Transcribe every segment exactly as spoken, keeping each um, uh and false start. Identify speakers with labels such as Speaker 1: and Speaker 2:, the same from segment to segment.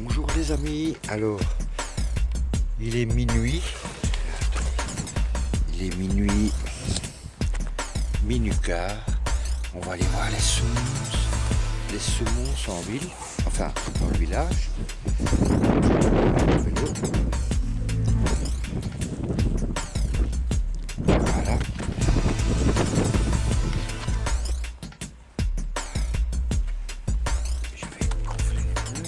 Speaker 1: Bonjour les amis, alors il est minuit, il est minuit, minuit quart, on va aller voir les semences, les semences en ville, enfin dans le village. Voilà. Je vais gonfler les pneus.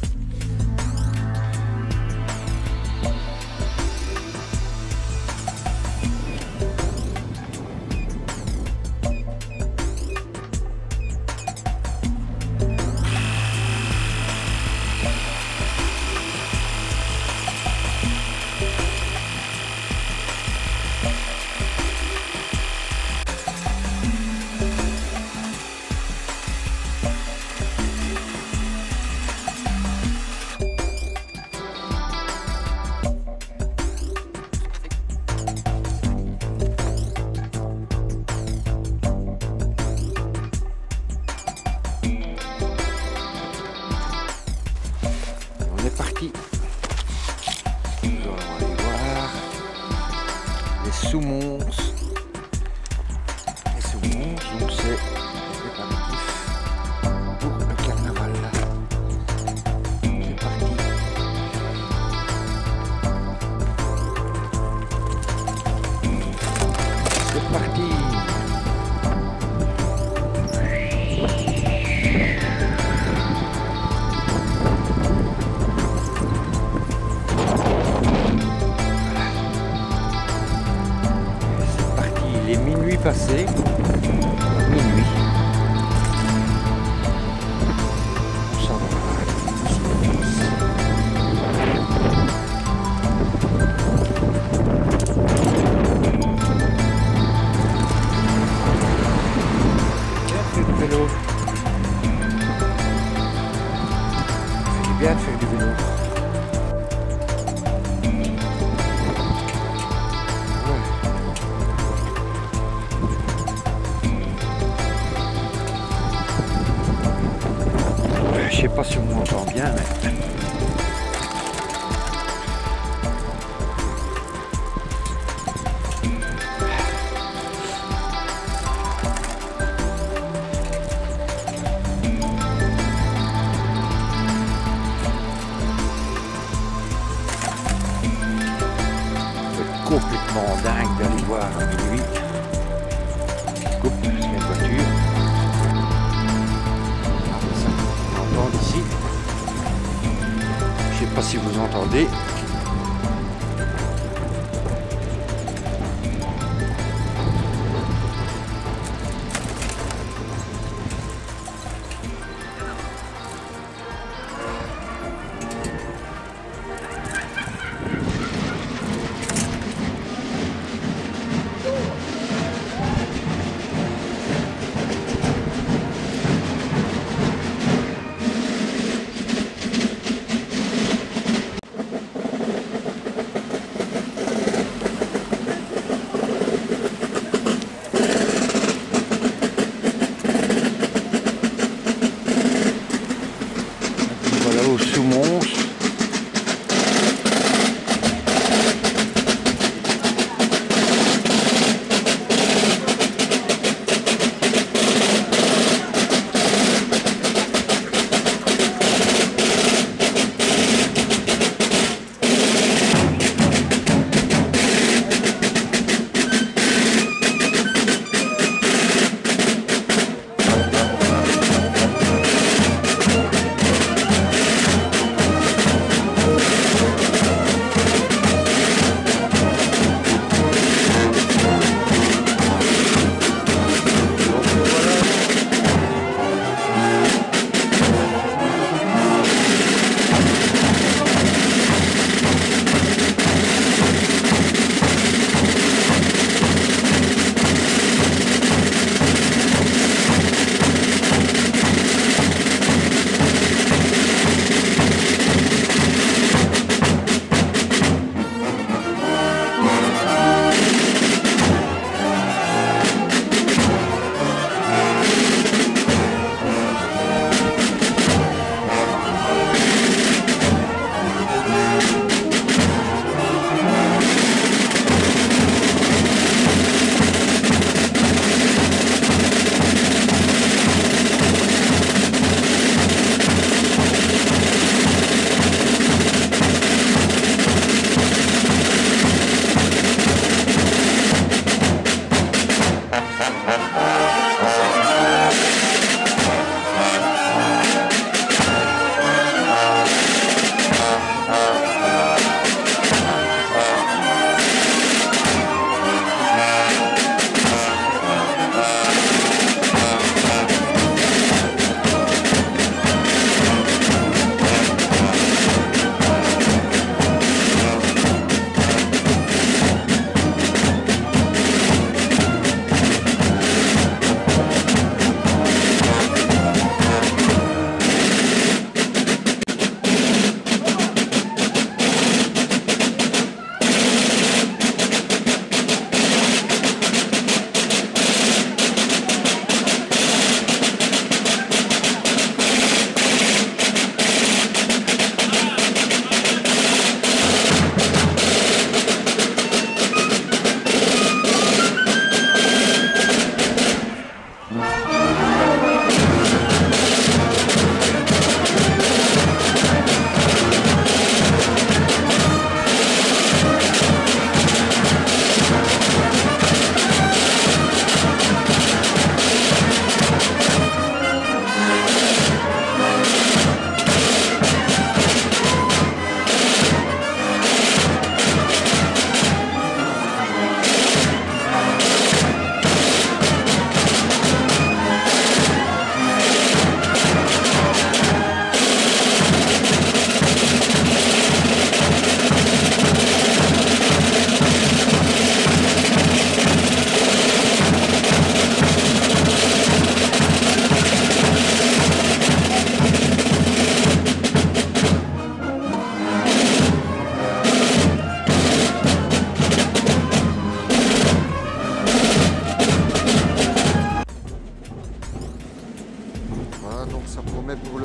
Speaker 1: Parti. Nous allons aller voir les semences. Les semences, donc c'est les préparatifs pour le carnaval. C'est parti. C'est parti. Il est minuit passé, minuit. On s'en va. Bien fait du vélo. C'est bien de faire du vélo. Je sais pas si on m'entend bien, mais... C'est complètement dingue d'aller voir à minuit. Je coupe parce qu'il y a une voiture. Ici, je sais pas si vous entendez. Aux semences.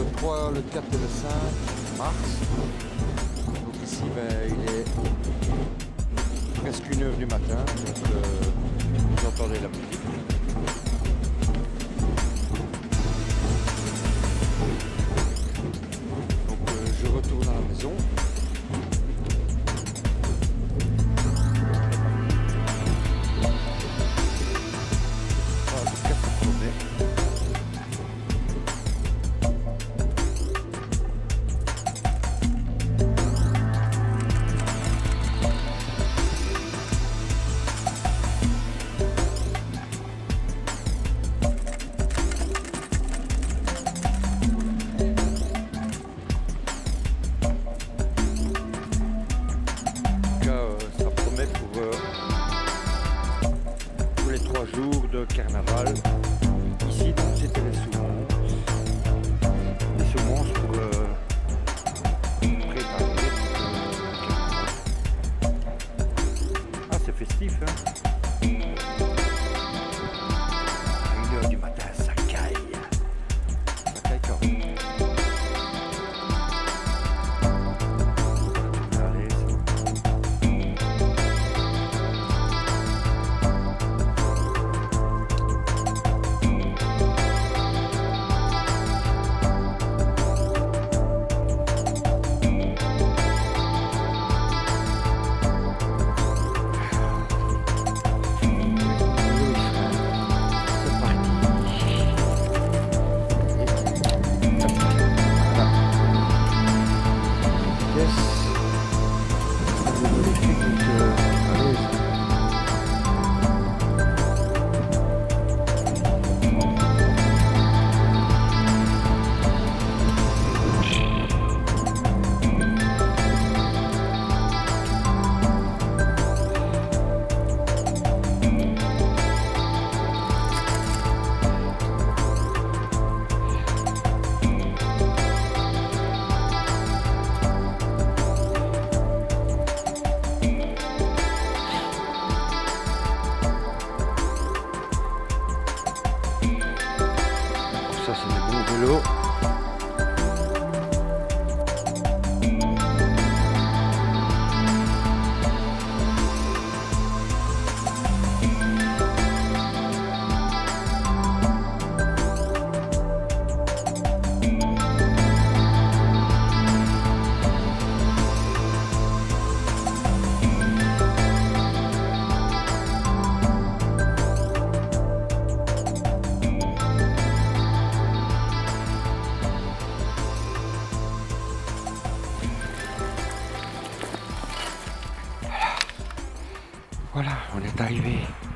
Speaker 1: trois, le quatre et le cinq mars. Donc ici ben, il est presque une heure du matin, donc euh, vous entendez la musique. Donc euh, je retourne à la maison. Jours de carnaval. Ici donc c'était les semences. Les semences pour euh, préparer le carnaval. Ah c'est festif hein. À une heure du matin ça caille. Ça caille quand même. Ça c'est des bons vélos. Voilà, on est arrivé